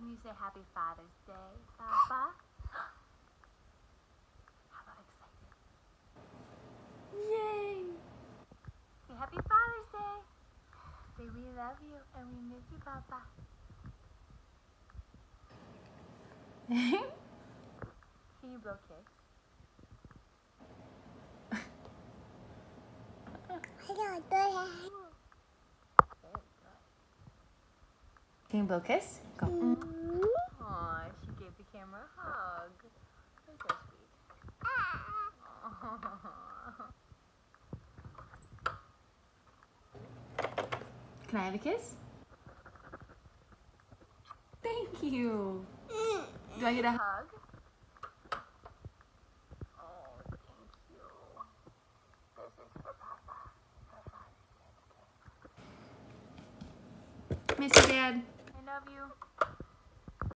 Can you say Happy Father's Day, Papa? How about excited? Yay! Say Happy Father's Day. Say we love you and we miss you, Papa. Can you blow kiss? Can you blow kiss? Go. Aw, she gave the camera a hug. You're so sweet. Can I have a kiss? Thank you. Do I get a hug? Oh, thank you. This is for Papa. For Father's Day today. Miss you, Dad. I love you.